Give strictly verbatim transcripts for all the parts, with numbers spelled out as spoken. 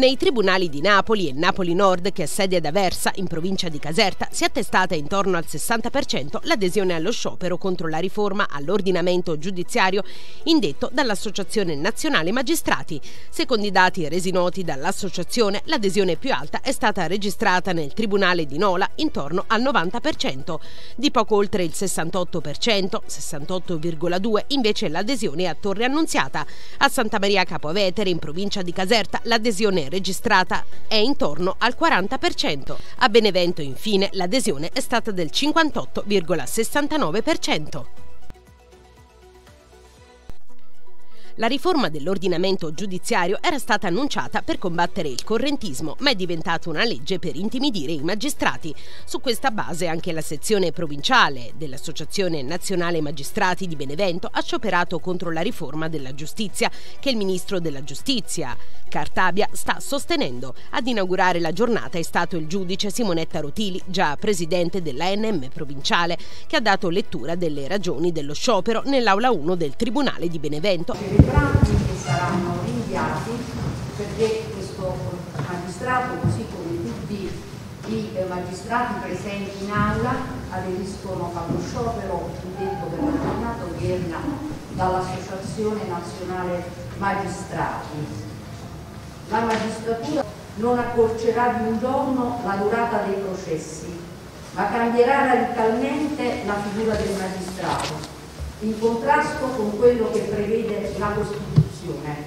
Nei tribunali di Napoli e Napoli Nord, che ha sede ad Aversa, in provincia di Caserta, si è attestata intorno al sessanta per cento l'adesione allo sciopero contro la riforma all'ordinamento giudiziario indetto dall'Associazione Nazionale Magistrati. Secondo i dati resi noti dall'associazione, l'adesione più alta è stata registrata nel Tribunale di Nola, intorno al novanta per cento. Di poco oltre il sessantotto per cento, sessantotto virgola due per cento, invece l'adesione a Torre Annunziata. A Santa Maria Capo Vetere, in provincia di Caserta, l'adesione registrata è intorno al quaranta per cento. A Benevento, infine, l'adesione è stata del cinquantotto virgola sessantanove per cento. La riforma dell'ordinamento giudiziario era stata annunciata per combattere il correntismo, ma è diventata una legge per intimidire i magistrati. Su questa base anche la sezione provinciale dell'Associazione Nazionale Magistrati di Benevento ha scioperato contro la riforma della giustizia che il ministro della giustizia, Cartabia, sta sostenendo. Ad inaugurare la giornata è stato il giudice Simonetta Rotili, già presidente dell'A N M provinciale, che ha dato lettura delle ragioni dello sciopero nell'aula uno del Tribunale di Benevento. Che saranno rinviati perché questo magistrato, così come tutti i magistrati presenti in aula, aderiscono allo sciopero indetto per la giornata odierna dall'Associazione Nazionale Magistrati. La magistratura non accorcerà di un giorno la durata dei processi, ma cambierà radicalmente la figura del magistrato, in contrasto con quello che prevede la Costituzione,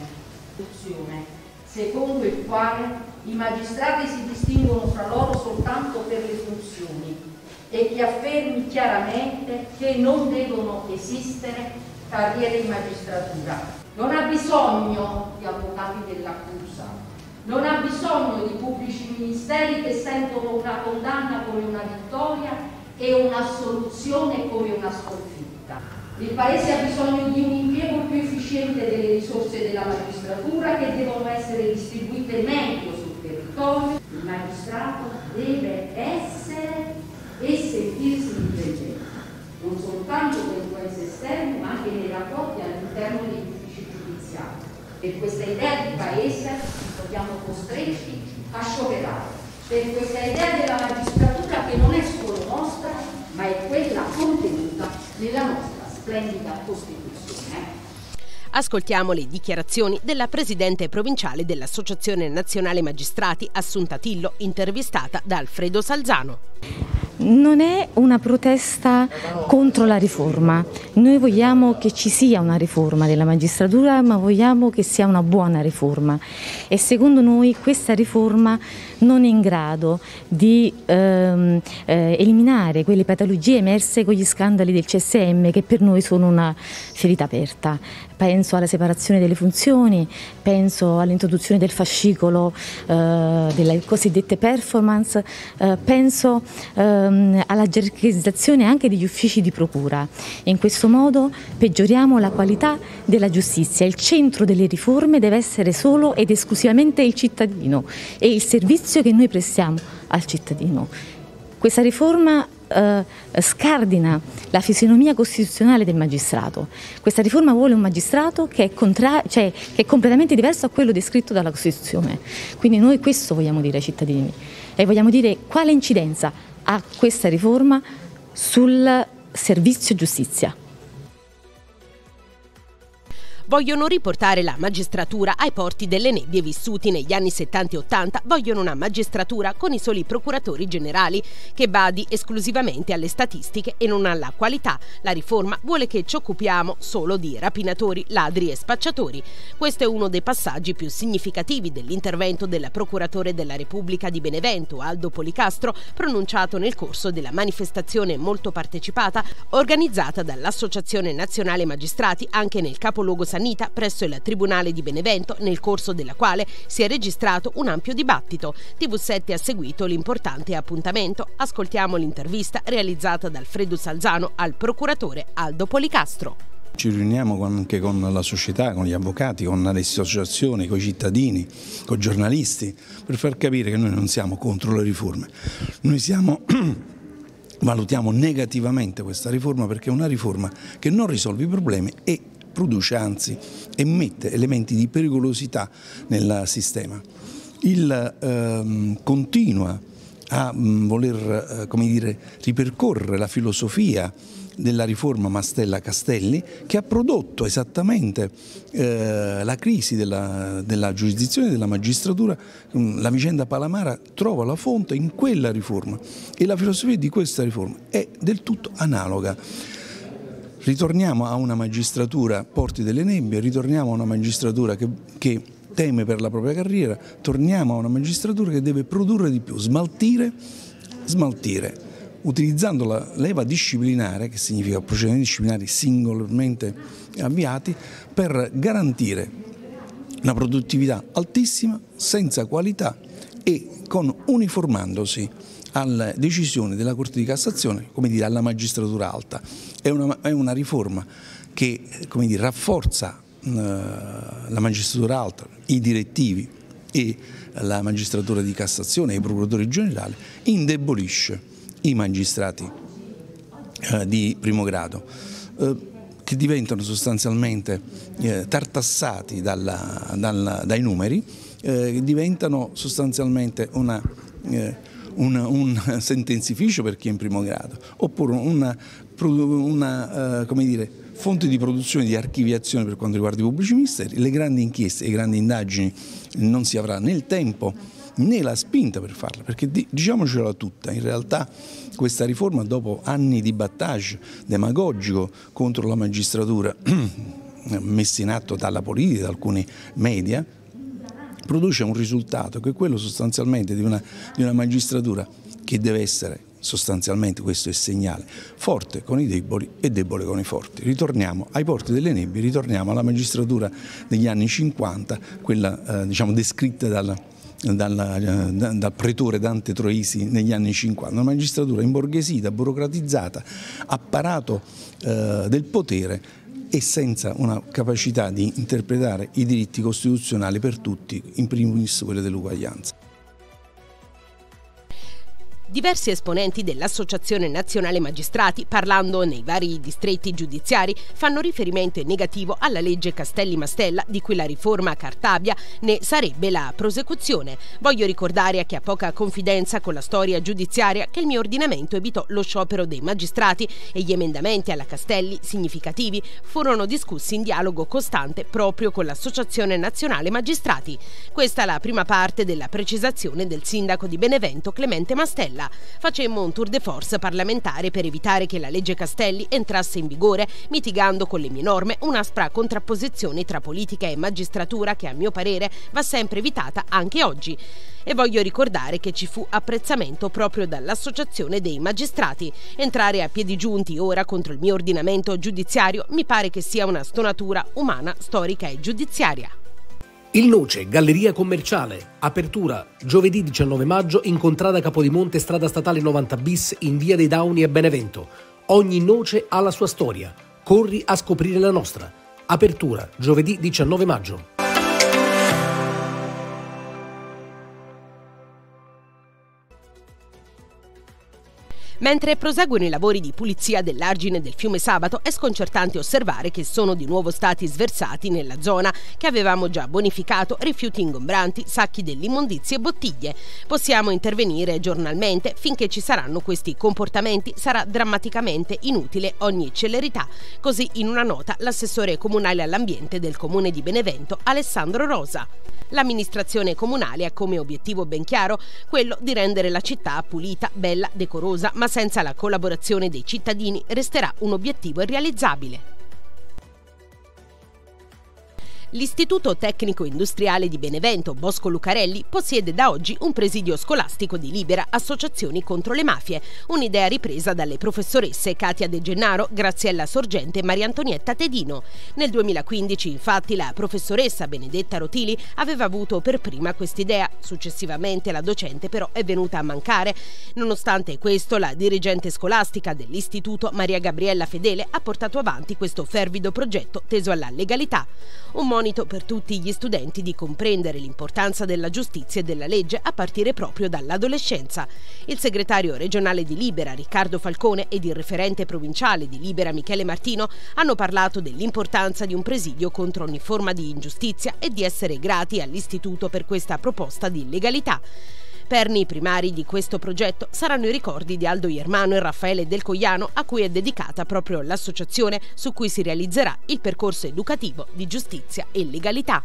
secondo il quale i magistrati si distinguono fra loro soltanto per le funzioni e che affermi chiaramente che non devono esistere carriere in magistratura. Non ha bisogno di avvocati dell'accusa, non ha bisogno di pubblici ministeri che sentono una condanna come una vittoria e un'assoluzione come una sconfitta. Il Paese ha bisogno di un impiego più efficiente delle risorse della magistratura, che devono essere distribuite meglio sul territorio. Il magistrato deve essere e sentirsi indipendente, non soltanto per influenze esterne, ma anche nei rapporti all'interno degli uffici giudiziari. Per questa idea di Paese ci troviamo costretti a scioperare, per questa idea della magistratura che non è solo nostra, ma è quella contenuta nella nostra splendida Costituzione. Ascoltiamo le dichiarazioni della presidente provinciale dell'Associazione Nazionale Magistrati, Assunta Tillo, intervistata da Alfredo Salzano. Non è una protesta contro la riforma, noi vogliamo che ci sia una riforma della magistratura, ma vogliamo che sia una buona riforma e secondo noi questa riforma non è in grado di ehm, eh, eliminare quelle patologie emerse con gli scandali del C S M, che per noi sono una ferita aperta. Penso alla separazione delle funzioni, penso all'introduzione del fascicolo eh, delle cosiddette performance, eh, penso ehm, alla gerarchizzazione anche degli uffici di procura. In questo modo peggioriamo la qualità della giustizia. Il centro delle riforme deve essere solo ed esclusivamente il cittadino e il servizio che noi prestiamo al cittadino. Questa riforma eh, scardina la fisionomia costituzionale del magistrato. Questa riforma vuole un magistrato che è, contra- cioè, che è completamente diverso da quello descritto dalla Costituzione. Quindi noi questo vogliamo dire ai cittadini e vogliamo dire quale incidenza ha questa riforma sul servizio giustizia. Vogliono riportare la magistratura ai porti delle nebbie vissuti negli anni settanta e ottanta, vogliono una magistratura con i soli procuratori generali che badi esclusivamente alle statistiche e non alla qualità. La riforma vuole che ci occupiamo solo di rapinatori, ladri e spacciatori. Questo è uno dei passaggi più significativi dell'intervento del procuratore della Repubblica di Benevento, Aldo Policastro, pronunciato nel corso della manifestazione molto partecipata organizzata dall'Associazione Nazionale Magistrati anche nel capoluogo Sannita presso il Tribunale di Benevento, nel corso della quale si è registrato un ampio dibattito. T V sette ha seguito l'importante appuntamento. Ascoltiamo l'intervista realizzata da Alfredo Salzano al procuratore Aldo Policastro. Ci riuniamo anche con la società, con gli avvocati, con le associazioni, con i cittadini, con i giornalisti, per far capire che noi non siamo contro le riforme. Noi siamo valutiamo negativamente questa riforma perché è una riforma che non risolve i problemi e produce, anzi, emette elementi di pericolosità nel sistema. il ehm, continua a mh, voler eh, come dire, ripercorrere la filosofia della riforma Mastella-Castelli, che ha prodotto esattamente eh, la crisi della, della giurisdizione e della magistratura. La vicenda Palamara trova la fonte in quella riforma e la filosofia di questa riforma è del tutto analoga. Ritorniamo a una magistratura porti delle nebbie, ritorniamo a una magistratura che, che teme per la propria carriera, torniamo a una magistratura che deve produrre di più, smaltire, smaltire. Utilizzando la leva disciplinare, che significa procedimenti disciplinari singolarmente avviati, per garantire una produttività altissima, senza qualità e con uniformandosi alle decisioni della Corte di Cassazione, come dire, alla magistratura alta. È una, è una riforma che, come dire, rafforza eh, la magistratura alta, i direttivi e la magistratura di Cassazione e i procuratori generali, indebolisce i magistrati eh, di primo grado, eh, che diventano sostanzialmente eh, tartassati dalla, dalla, dai numeri, eh, diventano sostanzialmente una, eh, una, un sentenzificio per chi è in primo grado, oppure una, una eh, come dire, fonte di produzione di archiviazione per quanto riguarda i pubblici ministeri. Le grandi inchieste, le grandi indagini non si avrà né il tempo né la spinta per farla, perché diciamocela tutta, in realtà questa riforma, dopo anni di battage demagogico contro la magistratura messa in atto dalla politica, da alcuni media, produce un risultato che è quello sostanzialmente di una, di una magistratura che deve essere sostanzialmente, questo è il segnale, forte con i deboli e debole con i forti. Ritorniamo ai porti delle nebbie, ritorniamo alla magistratura degli anni cinquanta, quella eh, diciamo descritta dal, dal, dal pretore Dante Troisi negli anni cinquanta, una magistratura imborghesita, burocratizzata, apparato eh, del potere e senza una capacità di interpretare i diritti costituzionali per tutti, in primis quelli dell'uguaglianza. Diversi esponenti dell'Associazione Nazionale Magistrati, parlando nei vari distretti giudiziari, fanno riferimento in negativo alla legge Castelli-Mastella, di cui la riforma Cartabia ne sarebbe la prosecuzione. Voglio ricordare a chi ha poca confidenza con la storia giudiziaria che il mio ordinamento evitò lo sciopero dei magistrati e gli emendamenti alla Castelli significativi furono discussi in dialogo costante proprio con l'Associazione Nazionale Magistrati. Questa è la prima parte della precisazione del sindaco di Benevento Clemente Mastella. Facemmo un tour de force parlamentare per evitare che la legge Castelli entrasse in vigore, mitigando con le mie norme un'aspra contrapposizione tra politica e magistratura che a mio parere va sempre evitata anche oggi. E voglio ricordare che ci fu apprezzamento proprio dall'Associazione dei Magistrati. Entrare a piedi giunti ora contro il mio ordinamento giudiziario mi pare che sia una stonatura umana, storica e giudiziaria. Il Noce, galleria commerciale, apertura giovedì diciannove maggio in contrada Capodimonte, strada statale novanta bis in via dei Dauni a Benevento. Ogni noce ha la sua storia, corri a scoprire la nostra. Apertura giovedì diciannove maggio. Mentre proseguono i lavori di pulizia dell'argine del fiume Sabato, è sconcertante osservare che sono di nuovo stati sversati nella zona che avevamo già bonificato rifiuti ingombranti, sacchi dell'immondizia e bottiglie. Possiamo intervenire giornalmente, finché ci saranno questi comportamenti sarà drammaticamente inutile ogni celerità. Così in una nota l'assessore comunale all'ambiente del comune di Benevento Alessandro Rosa. L'amministrazione comunale ha come obiettivo ben chiaro quello di rendere la città pulita, bella, decorosa, ma senza la collaborazione dei cittadini resterà un obiettivo irrealizzabile. L'Istituto Tecnico Industriale di Benevento Bosco Lucarelli possiede da oggi un presidio scolastico di Libera Associazioni contro le mafie, un'idea ripresa dalle professoresse Katia De Gennaro, Graziella Sorgente e Maria Antonietta Tedino. Nel duemilaquindici, infatti, la professoressa Benedetta Rotili aveva avuto per prima quest'idea. Successivamente la docente però è venuta a mancare. Nonostante questo, la dirigente scolastica dell'istituto, Maria Gabriella Fedele, ha portato avanti questo fervido progetto teso alla legalità. Un monito monito per tutti gli studenti di comprendere l'importanza della giustizia e della legge a partire proprio dall'adolescenza. Il segretario regionale di Libera, Riccardo Falcone, ed il referente provinciale di Libera, Michele Martino, hanno parlato dell'importanza di un presidio contro ogni forma di ingiustizia e di essere grati all'istituto per questa proposta di legalità. Perni primari di questo progetto saranno i ricordi di Aldo Iermano e Raffaele Del Cogliano, a cui è dedicata proprio l'associazione su cui si realizzerà il percorso educativo di giustizia e legalità.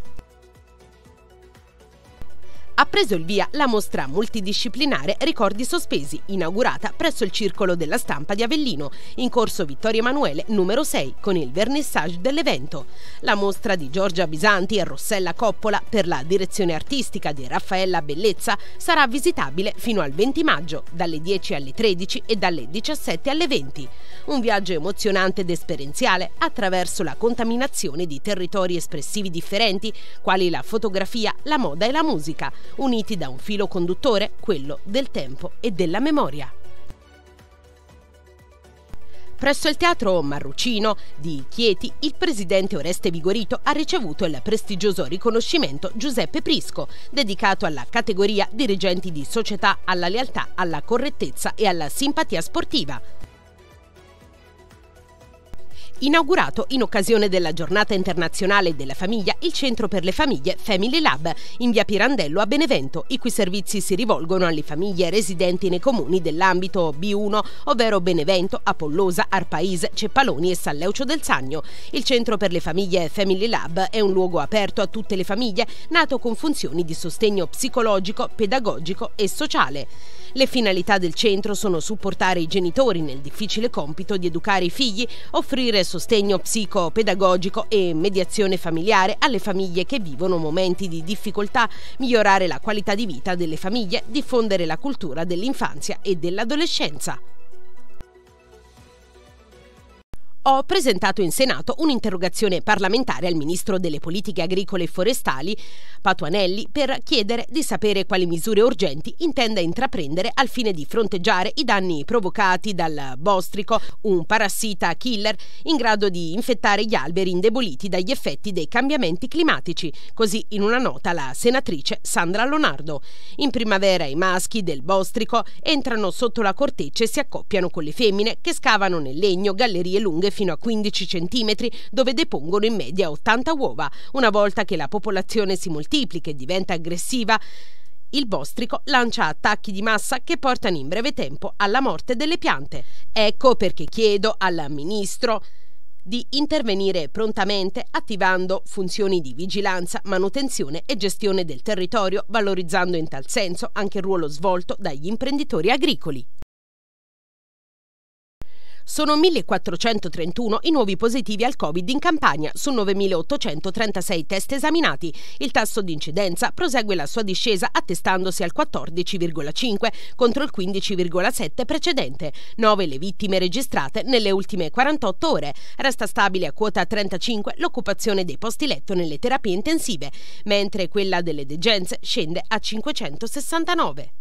Ha preso il via la mostra multidisciplinare Ricordi sospesi, inaugurata presso il Circolo della Stampa di Avellino, in corso Vittorio Emanuele numero sei, con il vernissage dell'evento. La mostra di Giorgia Bisanti e Rossella Coppola, per la direzione artistica di Raffaella Bellezza, sarà visitabile fino al venti maggio, dalle dieci alle tredici e dalle diciassette alle venti. Un viaggio emozionante ed esperienziale attraverso la contaminazione di territori espressivi differenti, quali la fotografia, la moda e la musica, uniti da un filo conduttore, quello del tempo e della memoria. Presso il Teatro Marrucino di Chieti, il presidente Oreste Vigorito ha ricevuto il prestigioso riconoscimento Giuseppe Prisco, dedicato alla categoria dirigenti di società, alla lealtà, alla correttezza e alla simpatia sportiva. Inaugurato in occasione della Giornata Internazionale della Famiglia il Centro per le Famiglie Family Lab in via Pirandello a Benevento, i cui servizi si rivolgono alle famiglie residenti nei comuni dell'ambito B uno, ovvero Benevento, Apollosa, Arpaise, Ceppaloni e San Leucio del Sannio. Il Centro per le Famiglie Family Lab è un luogo aperto a tutte le famiglie, nato con funzioni di sostegno psicologico, pedagogico e sociale. Le finalità del centro sono supportare i genitori nel difficile compito di educare i figli, offrire sostegno psicopedagogico e mediazione familiare alle famiglie che vivono momenti di difficoltà, migliorare la qualità di vita delle famiglie, diffondere la cultura dell'infanzia e dell'adolescenza. Ho presentato in Senato un'interrogazione parlamentare al Ministro delle Politiche Agricole e Forestali, Patuanelli, per chiedere di sapere quali misure urgenti intenda intraprendere al fine di fronteggiare i danni provocati dal bostrico, un parassita killer in grado di infettare gli alberi indeboliti dagli effetti dei cambiamenti climatici, così in una nota la senatrice Sandra Lonardo. In primavera i maschi del bostrico entrano sotto la corteccia e si accoppiano con le femmine che scavano nel legno gallerie lunghe fino a quindici centimetri, dove depongono in media ottanta uova. Una volta che la popolazione si moltiplica e diventa aggressiva, il bostrico lancia attacchi di massa che portano in breve tempo alla morte delle piante. Ecco perché chiedo al Ministro di intervenire prontamente attivando funzioni di vigilanza, manutenzione e gestione del territorio, valorizzando in tal senso anche il ruolo svolto dagli imprenditori agricoli. Sono millequattrocentotrentuno i nuovi positivi al Covid in Campania su novemilaottocentotrentasei test esaminati. Il tasso di incidenza prosegue la sua discesa attestandosi al quattordici virgola cinque contro il quindici virgola sette precedente. nove le vittime registrate nelle ultime quarantotto ore. Resta stabile a quota trentacinque l'occupazione dei posti letto nelle terapie intensive, mentre quella delle degenze scende a cinquecentosessantanove.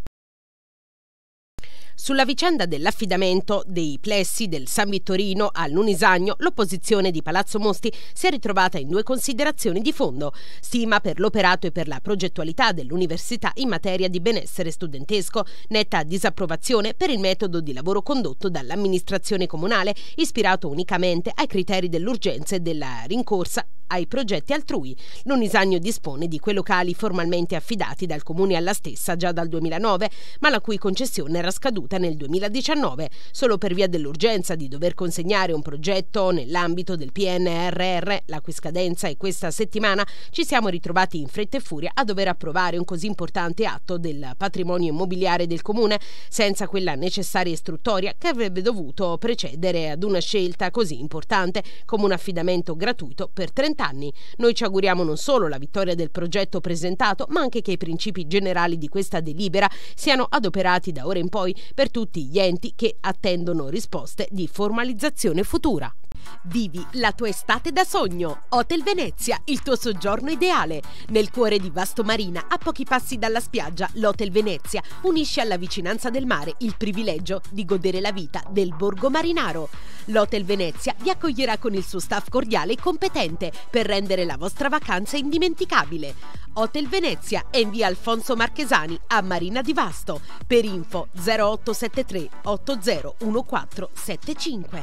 Sulla vicenda dell'affidamento dei plessi del San Vittorino all'Unisagno, l'opposizione di Palazzo Mosti si è ritrovata in due considerazioni di fondo: stima per l'operato e per la progettualità dell'università in materia di benessere studentesco, netta disapprovazione per il metodo di lavoro condotto dall'amministrazione comunale, ispirato unicamente ai criteri dell'urgenza e della rincorsa ai progetti altrui. L'Unisagno dispone di quei locali formalmente affidati dal comune alla stessa già dal duemilanove, ma la cui concessione era scaduta nel duemiladiciannove. Solo per via dell'urgenza di dover consegnare un progetto nell'ambito del P N R R, la cui scadenza è questa settimana, ci siamo ritrovati in fretta e furia a dover approvare un così importante atto del patrimonio immobiliare del comune, senza quella necessaria istruttoria che avrebbe dovuto precedere ad una scelta così importante come un affidamento gratuito per trenta anni. Noi ci auguriamo non solo la vittoria del progetto presentato, ma anche che i principi generali di questa delibera siano adoperati da ora in poi per tutti gli enti che attendono risposte di formalizzazione futura. Vivi la tua estate da sogno. Hotel Venezia, il tuo soggiorno ideale. Nel cuore di Vasto Marina, a pochi passi dalla spiaggia, l'Hotel Venezia unisce alla vicinanza del mare il privilegio di godere la vita del borgo marinaro. L'Hotel Venezia vi accoglierà con il suo staff cordiale e competente per rendere la vostra vacanza indimenticabile. Hotel Venezia è in via Alfonso Marchesani a Marina di Vasto. Per info zero otto sette tre otto zero uno quattro sette cinque.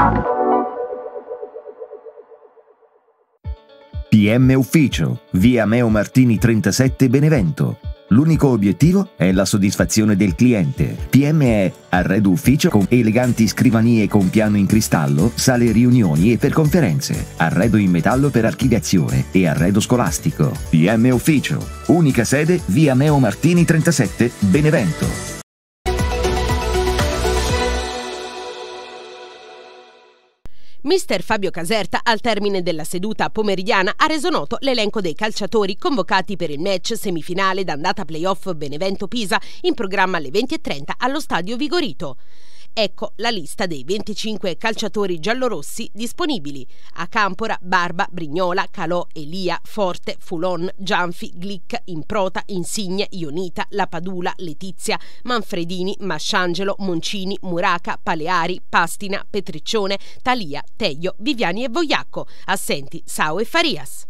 P M Ufficio, via Meo Martini trentasette Benevento. L'unico obiettivo è la soddisfazione del cliente. P M è arredo ufficio con eleganti scrivanie con piano in cristallo, sale riunioni e per conferenze, arredo in metallo per archiviazione e arredo scolastico. P M Ufficio, unica sede via Meo Martini trentasette Benevento. Mister Fabio Caserta, al termine della seduta pomeridiana, ha reso noto l'elenco dei calciatori convocati per il match semifinale d'andata playoff Benevento-Pisa in programma alle venti e trenta allo stadio Vigorito. Ecco la lista dei venticinque calciatori giallorossi disponibili: Acampora, Barba, Brignola, Calò, Elia, Forte, Fulon, Gianfi, Glick, Improta, Insigne, Ionita, Lapadula, Letizia, Manfredini, Masciangelo, Moncini, Muraca, Paleari, Pastina, Petriccione, Talia, Teio, Viviani e Vogliacco. Assenti Sao e Farias.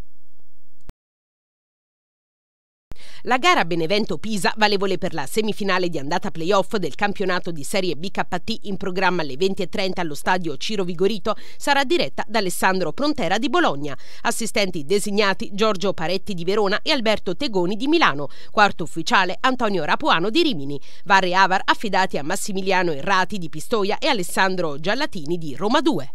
La gara Benevento-Pisa, valevole per la semifinale di andata playoff del campionato di Serie B K T in programma alle venti e trenta allo stadio Ciro Vigorito, sarà diretta da Alessandro Prontera di Bologna. Assistenti designati Giorgio Paretti di Verona e Alberto Tegoni di Milano. Quarto ufficiale Antonio Rapuano di Rimini. Var e Avar affidati a Massimiliano Errati di Pistoia e Alessandro Giallatini di Roma due.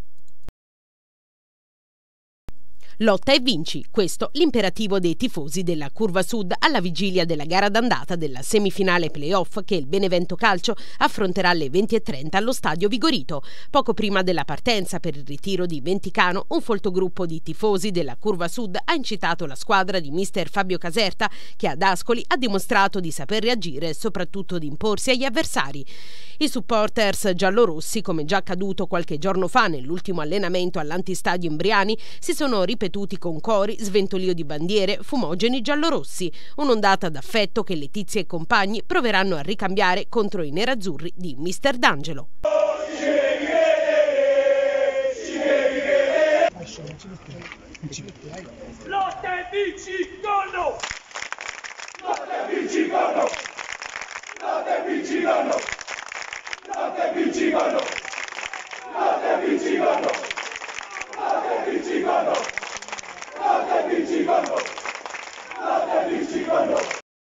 Lotta e vinci, questo l'imperativo dei tifosi della Curva Sud alla vigilia della gara d'andata della semifinale playoff che il Benevento Calcio affronterà alle venti e trenta allo stadio Vigorito. Poco prima della partenza per il ritiro di Venticano, un folto gruppo di tifosi della Curva Sud ha incitato la squadra di mister Fabio Caserta, che ad Ascoli ha dimostrato di saper reagire e soprattutto di imporsi agli avversari. I supporters giallorossi, come già accaduto qualche giorno fa nell'ultimo allenamento all'antistadio Imbriani, si sono ripetuti con cori, sventolio di bandiere, fumogeni giallorossi, un'ondata d'affetto che Letizia e compagni proveranno a ricambiare contro i nerazzurri di mister D'Angelo. Lotta e vinci, gol! Lotta e vinci, gol! Lotta e vinci, gol! Lotta e vinci, gol! Lotta e vinci, gol! Lotta e vinci, gol! Lotta e vinci, gol! Lotta e vinci, gol!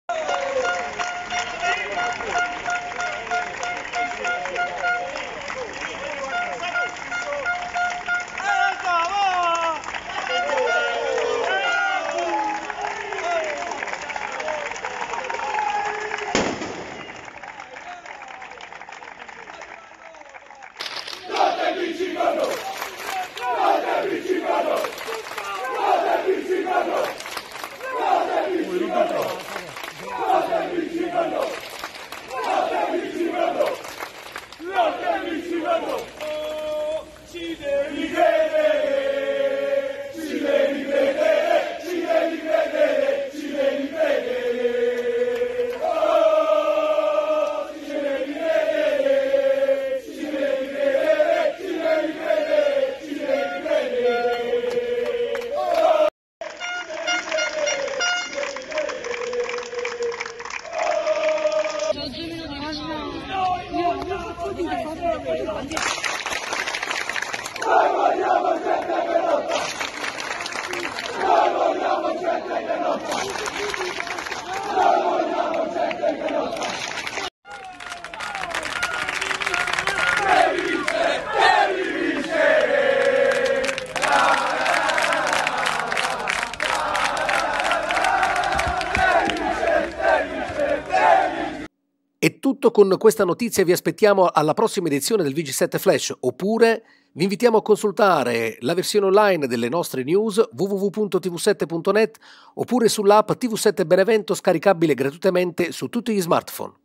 È tutto con questa notizia, vi aspettiamo alla prossima edizione del V G sette Flash, oppure vi invitiamo a consultare la versione online delle nostre news w w w punto t v sette punto net oppure sull'app T V sette Benevento, scaricabile gratuitamente su tutti gli smartphone.